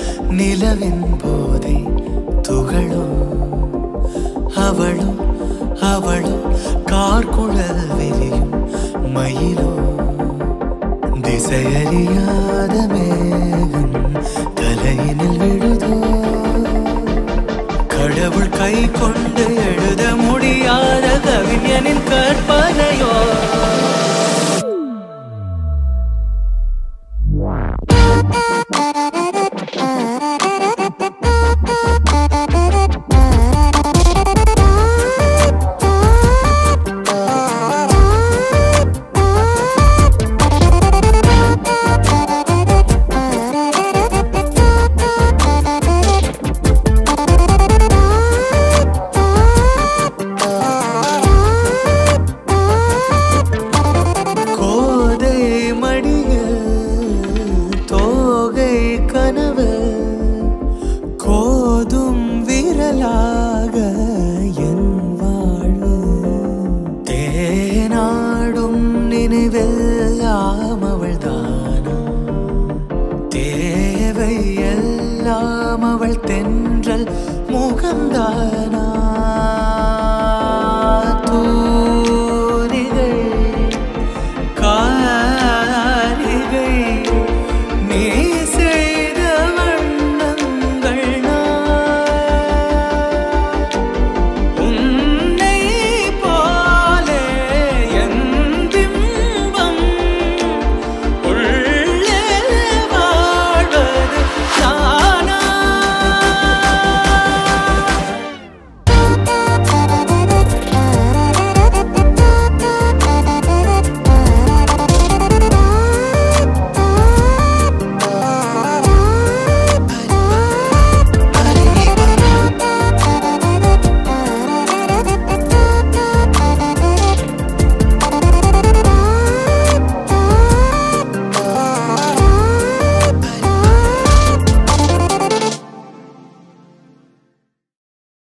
நிலவின் போதை துகளும் அவளும் அவளும் கார்குழல் விரியும் மயிலோ திசையறியாத மேகம் தலையினில் விழுதோ கடவுள் கை கொண்டு எழுத முடியாத கவிஞனின் கற்பனையோ கோதும் விரலாக என் வாழ்வு தேனாடும் நினைவெல்லாம் அவள் தானோ தேவை எல்லாம் அவள் தென்றல் முகம்தானா